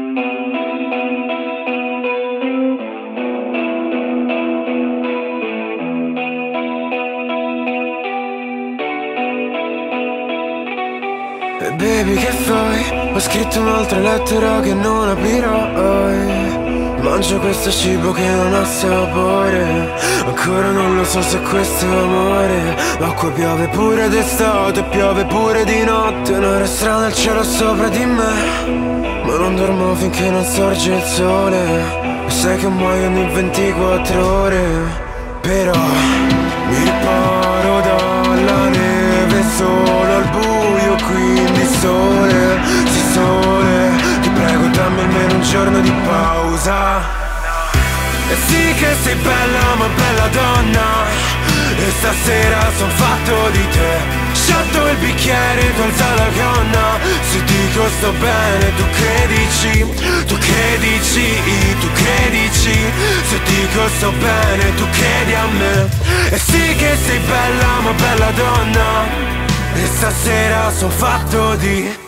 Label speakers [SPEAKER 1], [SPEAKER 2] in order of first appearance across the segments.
[SPEAKER 1] E baby, che fai? Ho scritto un'altra lettera che non aprirai. Mangio questo cibo che non ha sapore. Ancora non lo so se questo è amore. Ma qua piove pure d'estate, piove pure di notte. Un'ora strana al cielo sopra di me, ma non dormo finché non sorge il sole. E sai che muoio ogni 24 ore. Però mi riparo dalla neve solo al buio, quindi sole, sì sole. Ti prego dammi almeno un giorno di pausa. E sì che sei bella ma bella donna, e stasera son fatto di te. Sciatto il bicchiere, tu alza la gonna. Se dico sto bene tu credici, tu credici, tu credici. Se dico sto bene tu credi a me. E sì che sei bella ma bella donna, e stasera son fatto di.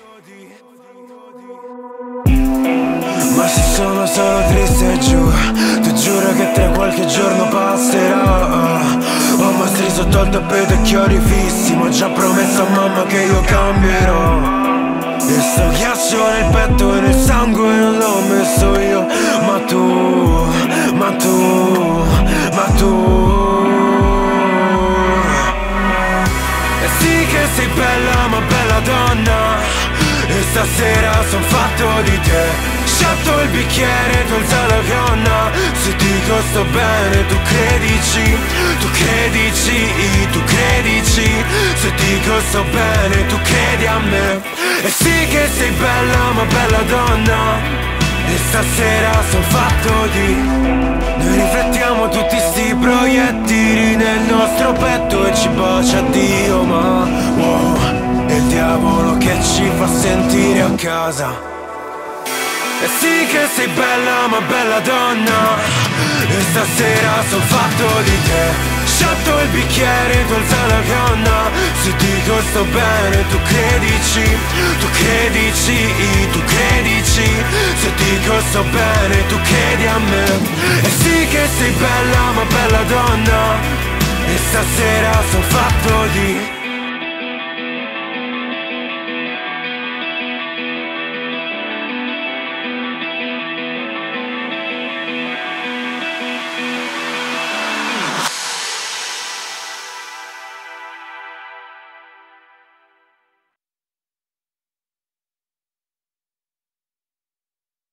[SPEAKER 1] Ma se sono solo triste giù, ti giuro che tra qualche giorno passerà. Ho mastri sotto il tappeto e chiodi fissi, ma ho già promesso a mamma che io cambierò. E sto ghiaccio nel petto e nel sangue non l'ho messo io. Ma tu, ma tu, ma tu. E sì che sei bella ma bella donna, e stasera son fatto di te. Sciatto il bicchiere, tu alza la gonna. Se dico sto bene tu credici, tu credici, tu credici. Se dico sto bene tu credi a me. E sì che sei bella ma bella donna, e stasera son fatto di. Noi riflettiamo tutti sti proiettili nel nostro petto e ci bacia Dio, ma wow, è il diavolo che ci fa sentire a casa. E sì che sei bella ma bella donna, e stasera son fatto di te. Sciatto il bicchiere, tu alza la gonna. Se dico sto bene tu credici, tu credici, tu credici. Se dico sto bene tu credi a me. E sì che sei bella ma bella donna, e stasera son fatto di.